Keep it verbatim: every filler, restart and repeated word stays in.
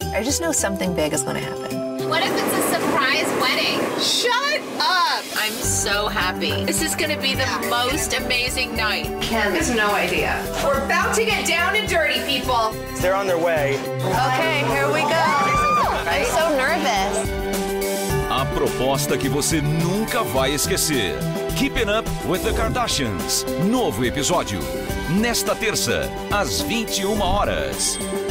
I just know something big is going to happen. What if it's a surprise wedding? Shut up! I'm so happy. This is gonna be the most amazing night. Ken has no idea. We're about to get down and dirty, people. They're on their way. Okay, here we go. I'm so nervous. A proposta que você nunca vai esquecer. Keeping Up with the Kardashians. Novo episódio. Nesta terça, às vinte e uma horas.